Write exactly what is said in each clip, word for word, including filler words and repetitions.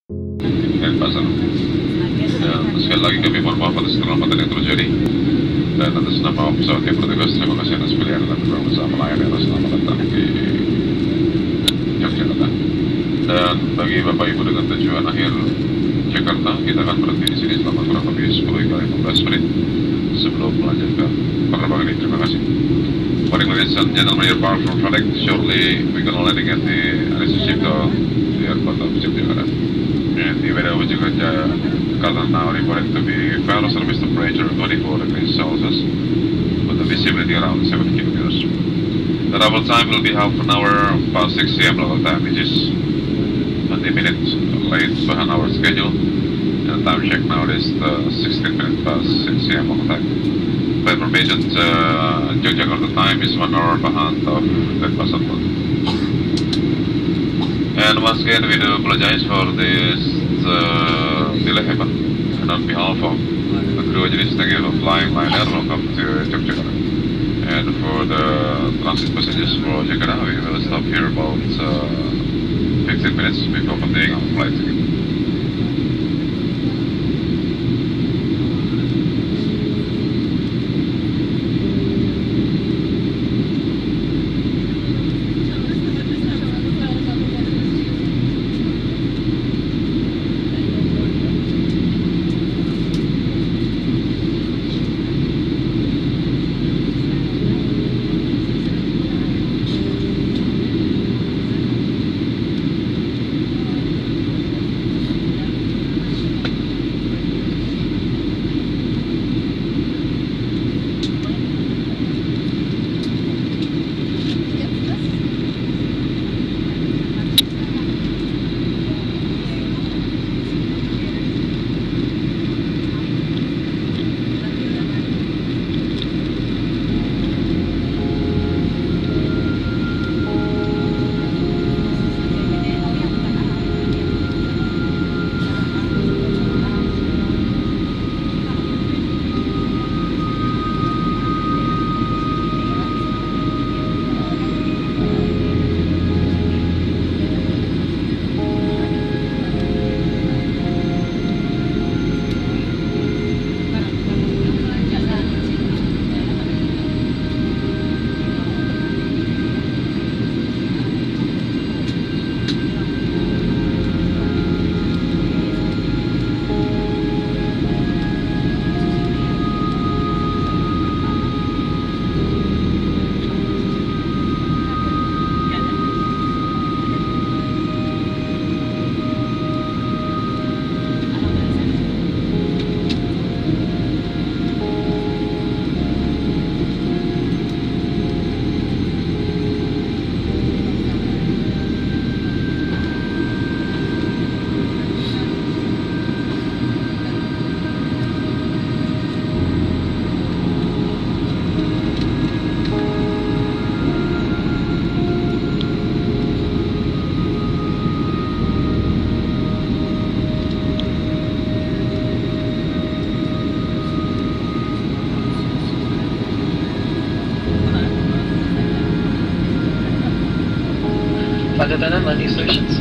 Denpasar. Dan sekali lagi kami mohon maaf atas keterlambatan yang terjadi. Dan atas nama pesawat yang bertugas, terima kasih atas pilihan dan program bersama layan atas selamat datang di Yogyakarta. Dan bagi Bapak Ibu dengan tujuan akhir Jakarta, kita akan berhenti di sini selama kurang lebih sepuluh hingga lima belas menit sebelum melanjutkan penerbangan ini. Terima kasih. Morning, ladies and gentlemen, your power from flight. Shortly, we're gonna landing at the Anisishiko, the airport of Yogyakarta. And the weather of Jakarta now reported to be fair surface temperature twenty-four degrees Celsius, with the visibility around seven kilometers. The travel time will be half an hour past six A M local time, which is twenty minutes late behind our schedule. And time check now is uh, sixteen minutes past six A M local time. For information, uh, Yogyakarta time is one hour behind of Denpasar. And once again, we do apologize for this uh, delay happen. And on behalf of the crew engineers, thank you for flying Lion Air. Welcome to Yogyakarta. And for the transit passengers for Jakarta, we will stop here about uh, fifteen minutes before continuing our flight again. Pagatanan landing stations.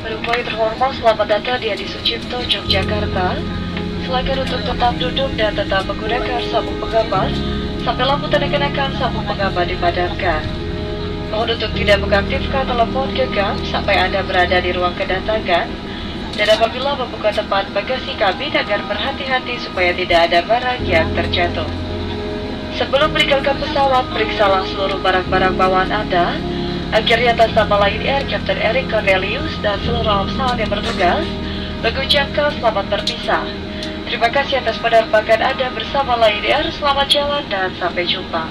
Penumpang yang terhormat, selamat datang di Adi Sucipto, Yogyakarta. Silakan untuk tetap duduk dan tetap menggunakan sabuk pengaman sampai lampu tanda kenakan sabuk pengaman dipadamkan. Mohon untuk tidak mengaktifkan telepon genggam sampai Anda berada di ruang kedatangan. Dan apabila membuka tempat bagasi kabin agar berhati-hati supaya tidak ada barang yang terjatuh. Sebelum meninggalkan pesawat, periksalah seluruh barang-barang bawaan Anda. Akhirnya atas nama Lion Air, Kapten Eric Cornelius dan seluruh pesawat yang bertugas mengucapkan selamat berpisah. Terima kasih atas penerbangan Anda bersama Lion Air. Selamat jalan dan sampai jumpa.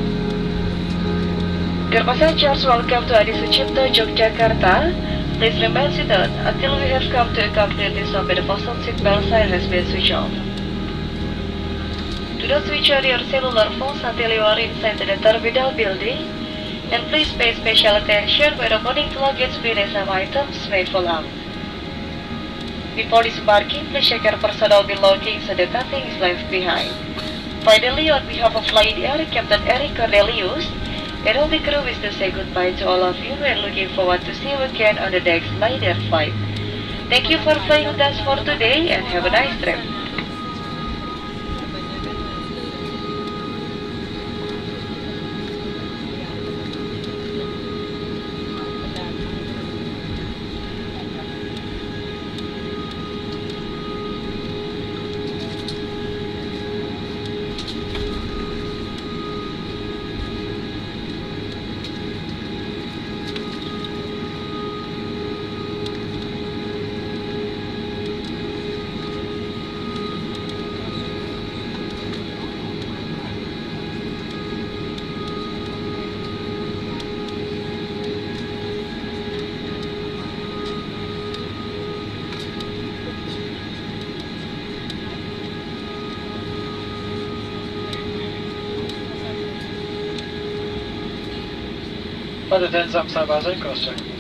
Dear passengers, welcome to Adi Sucipto, Yogyakarta. Please remain seated until we have come to a complete stop at the fasten seatbelt sign has been switched off. Do not switch on your cellular phones until you are inside the terminal building. And please pay special attention when opening the luggage bin as some items may fall out. Before disembarking, please check your personal belongings so that nothing is left behind. Finally, on behalf of Lion Air, Captain Eric Cornelius, and all the crew wish to say goodbye to all of you and looking forward to see you again on the next Lion Air flight. Thank you for flying with us for today and have a nice trip. Pada ten Samsung Bazar Coaster.